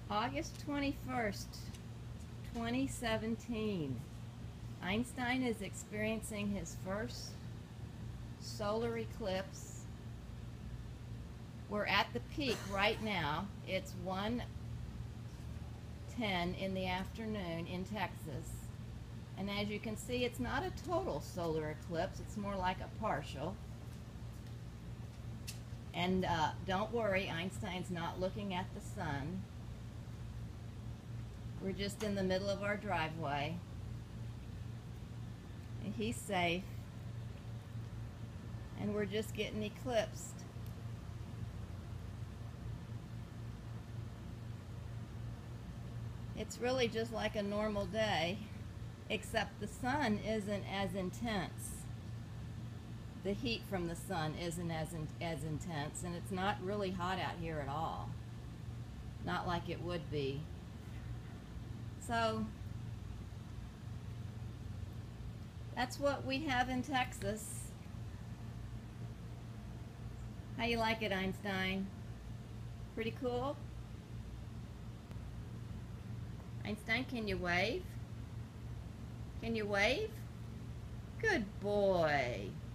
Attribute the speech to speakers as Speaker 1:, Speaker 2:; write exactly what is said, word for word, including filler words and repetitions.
Speaker 1: August twenty-first, twenty seventeen. Einstein is experiencing his first solar eclipse. We're at the peak right now. It's one ten in the afternoon in Texas. And as you can see, it's not a total solar eclipse. It's more like a partial. And uh, don't worry, Einstein's not looking at the sun. We're just in the middle of our driveway. And he's safe. And we're just getting eclipsed. It's really just like a normal day, except the sun isn't as intense. The heat from the sun isn't as in, as intense, and it's not really hot out here at all. Not like it would be. So that's what we have in Texas. How you like it, Einstein? Pretty cool? Einstein, can you wave? Can you wave? Good boy.